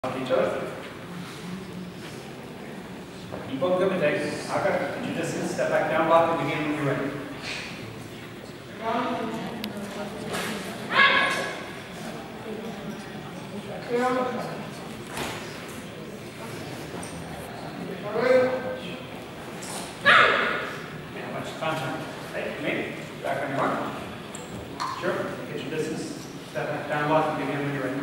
Each other. Keep on kumite. Haka, could you distance, step back down, block, and begin when you're ready. How much contact? Hey, maybe. Back on your mark. Sure. Get your distance, step back down, block, and begin when you're ready.